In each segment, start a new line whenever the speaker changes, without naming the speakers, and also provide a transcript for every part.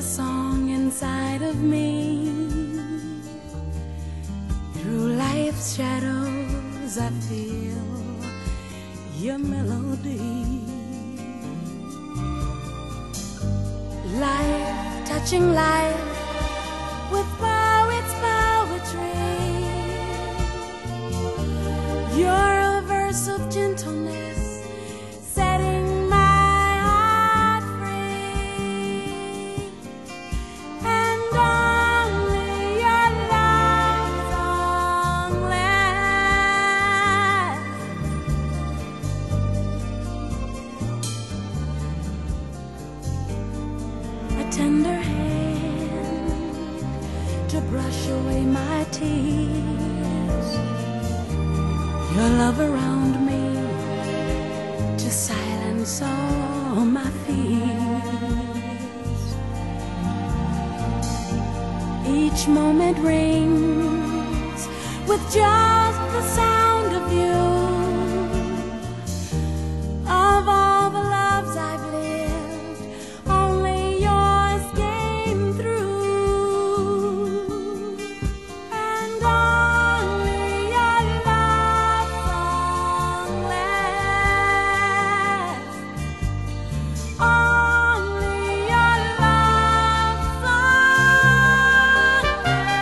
a song inside of me. Through life's shadows I feel your melody. Life touching life with poet's poetry. You're a verse of gentleness, setting my heart free. And only your love song lasts. A tender hand to brush away my tears. Your love around me to silence all my fears. Each moment rings with just the sound of you. Of all the loves I've lived, only yours came through. And only your love song lasts. Only your love song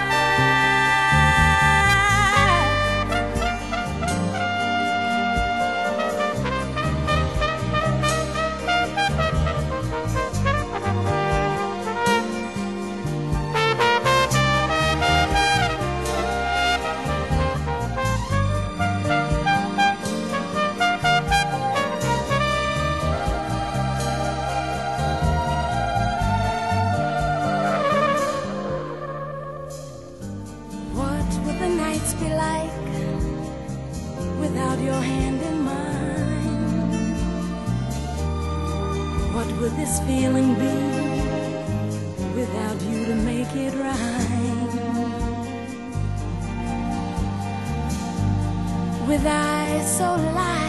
be like without your hand in mine? What would this feeling be without you to make it right? With eyes so light